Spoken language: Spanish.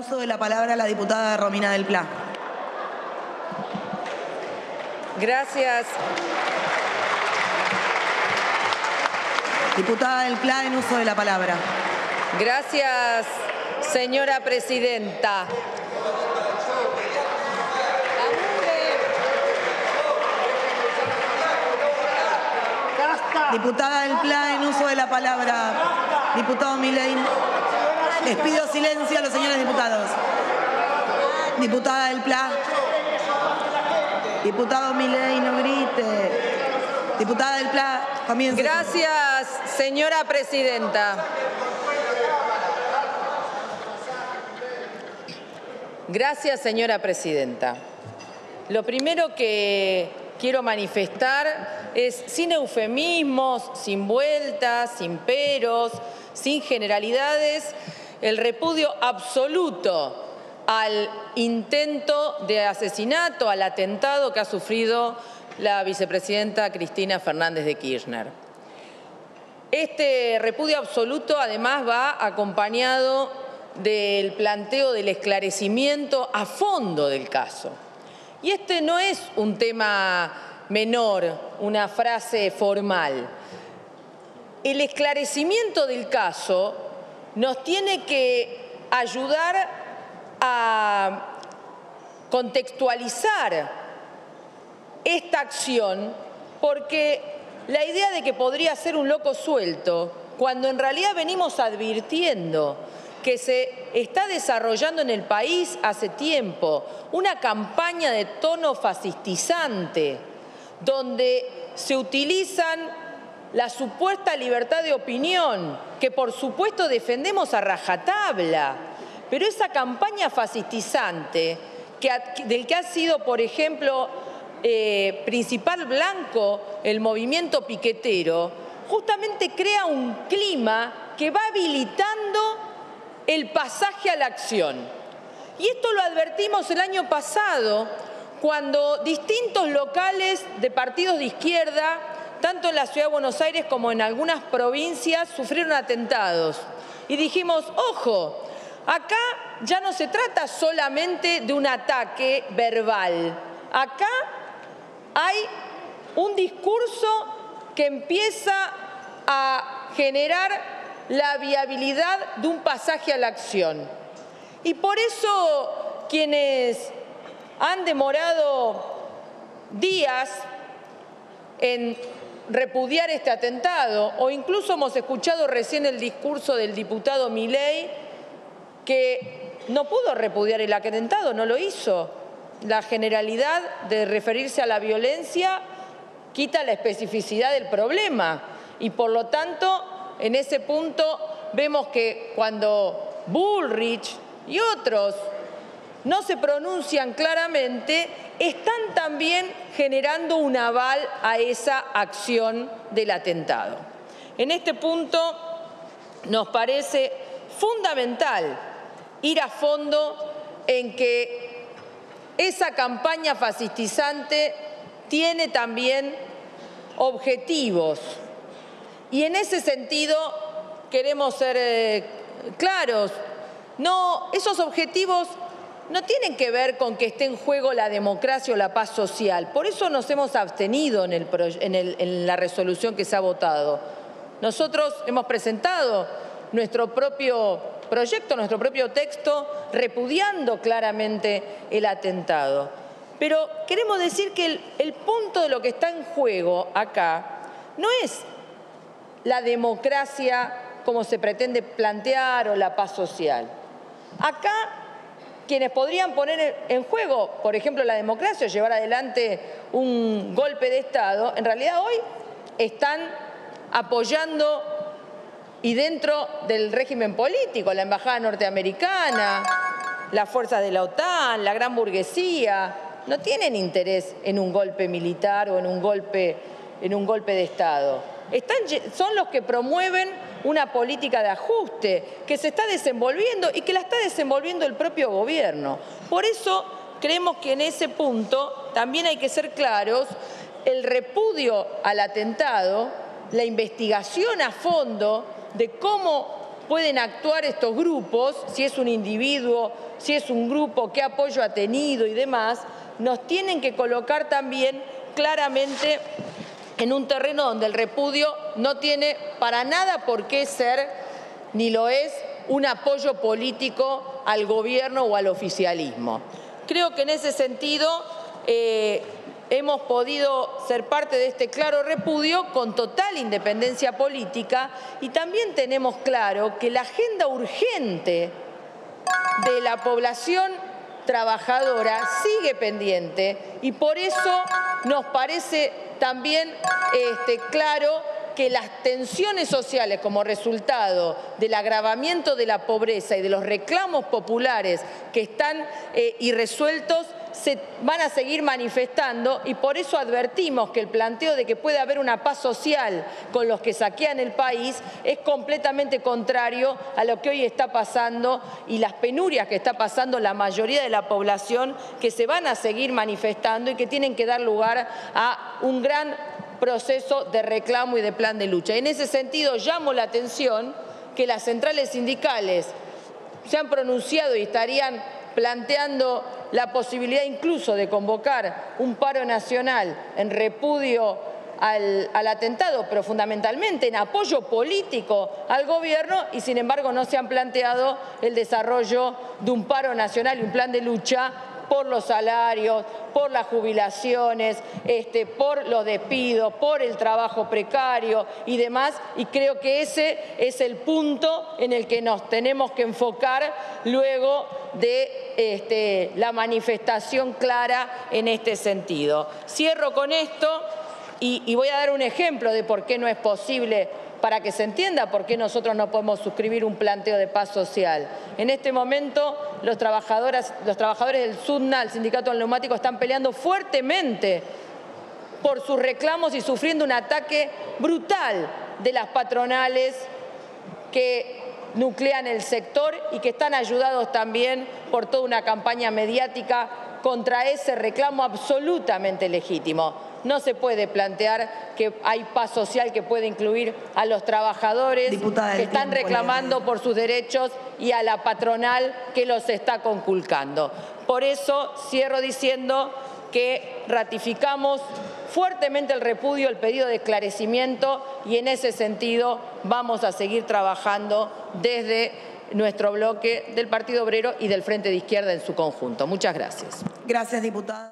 uso de la palabra la diputada Romina del Pla. Gracias. Diputada del Pla, en uso de la palabra. Gracias, señora presidenta. Diputada del Pla, en uso de la palabra. Diputado Milei, les pido silencio a los señores diputados. Diputada del Pla. Diputado Milei, no grite. Diputada del Pla, comience. Gracias, señora presidenta. Gracias, señora presidenta. Lo primero que quiero manifestar es, sin eufemismos, sin vueltas, sin peros, sin generalidades, el repudio absoluto al intento de asesinato, al atentado que ha sufrido la vicepresidenta Cristina Fernández de Kirchner. Este repudio absoluto además va acompañado del planteo del esclarecimiento a fondo del caso. Y este no es un tema menor, una frase formal. El esclarecimiento del caso nos tiene que ayudar a contextualizar esta acción, porque la idea de que podría ser un loco suelto, cuando en realidad venimos advirtiendo que se está desarrollando en el país hace tiempo una campaña de tono fascistizante, donde se utilizan la supuesta libertad de opinión, que por supuesto defendemos a rajatabla, pero esa campaña fascistizante, del que ha sido, por ejemplo, principal blanco el movimiento piquetero, justamente crea un clima que va habilitando el pasaje a la acción. Y esto lo advertimos el año pasado, cuando distintos locales de partidos de izquierda, tanto en la Ciudad de Buenos Aires como en algunas provincias, sufrieron atentados. Y dijimos, ojo, acá ya no se trata solamente de un ataque verbal. Acá hay un discurso que empieza a generar la viabilidad de un pasaje a la acción. Y por eso quienes han demorado días en repudiar este atentado, o incluso hemos escuchado recién el discurso del diputado Milei, que no pudo repudiar el atentado, no lo hizo. La generalidad de referirse a la violencia quita la especificidad del problema y por lo tanto en ese punto vemos que cuando Bullrich y otros no se pronuncian claramente, están también generando un aval a esa acción del atentado. En este punto nos parece fundamental ir a fondo en que esa campaña fascistizante tiene también objetivos. Y en ese sentido queremos ser claros. No, esos objetivos no tienen que ver con que esté en juego la democracia o la paz social. Por eso nos hemos abstenido en la resolución que se ha votado. Nosotros hemos presentado nuestro propio proyecto, nuestro propio texto, repudiando claramente el atentado. Pero queremos decir que el punto de lo que está en juego acá no es la democracia como se pretende plantear o la paz social. Acá quienes podrían poner en juego, por ejemplo, la democracia o llevar adelante un golpe de Estado, en realidad hoy están apoyando y dentro del régimen político, la embajada norteamericana, las fuerzas de la OTAN, la gran burguesía, no tienen interés en un golpe militar o en un golpe de Estado. Son los que promueven una política de ajuste que se está desenvolviendo y que la está desenvolviendo el propio gobierno. Por eso creemos que en ese punto también hay que ser claros, el repudio al atentado, la investigación a fondo de cómo pueden actuar estos grupos, si es un individuo, si es un grupo, qué apoyo ha tenido y demás, nos tienen que colocar también claramente en un terreno donde el repudio no tiene para nada por qué ser, ni lo es, un apoyo político al gobierno o al oficialismo. Creo que en ese sentido hemos podido ser parte de este claro repudio con total independencia política y también tenemos claro que la agenda urgente de la población trabajadora sigue pendiente y por eso nos parece también claro que las tensiones sociales como resultado del agravamiento de la pobreza y de los reclamos populares que están irresueltos se van a seguir manifestando y por eso advertimos que el planteo de que puede haber una paz social con los que saquean el país es completamente contrario a lo que hoy está pasando y las penurias que está pasando la mayoría de la población que se van a seguir manifestando y que tienen que dar lugar a un gran proceso de reclamo y de plan de lucha. En ese sentido, llamo la atención que las centrales sindicales se han pronunciado y estarían planteando la posibilidad incluso de convocar un paro nacional en repudio al atentado, pero fundamentalmente en apoyo político al gobierno y sin embargo no se han planteado el desarrollo de un paro nacional y un plan de lucha por los salarios, por las jubilaciones, por los despidos, por el trabajo precario y demás. Y creo que ese es el punto en el que nos tenemos que enfocar luego de la manifestación clara en este sentido. Cierro con esto y voy a dar un ejemplo de por qué no es posible, para que se entienda por qué nosotros no podemos suscribir un planteo de paz social. En este momento los trabajadores del SUTNA, el Sindicato del Neumático, están peleando fuertemente por sus reclamos y sufriendo un ataque brutal de las patronales que nuclean el sector y que están ayudados también por toda una campaña mediática contra ese reclamo absolutamente legítimo. No se puede plantear que hay paz social que puede incluir a los trabajadores que están reclamando por sus derechos y a la patronal que los está conculcando. Por eso cierro diciendo que ratificamos fuertemente el repudio, el pedido de esclarecimiento y en ese sentido vamos a seguir trabajando desde nuestro bloque del Partido Obrero y del Frente de Izquierda en su conjunto. Muchas gracias. Gracias, diputada.